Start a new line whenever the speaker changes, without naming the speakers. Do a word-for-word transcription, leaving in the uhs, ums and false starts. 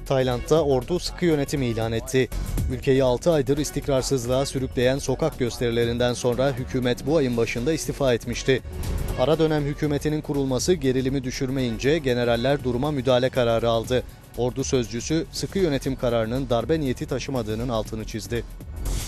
Tayland'da ordu sıkı yönetim ilan etti. Ülkeyi altı aydır istikrarsızlığa sürükleyen sokak gösterilerinden sonra hükümet bu ayın başında istifa etmişti. Ara dönem hükümetinin kurulması gerilimi düşürmeyince generaller duruma müdahale kararı aldı. Ordu sözcüsü sıkı yönetim kararının darbe niyeti taşımadığının altını çizdi.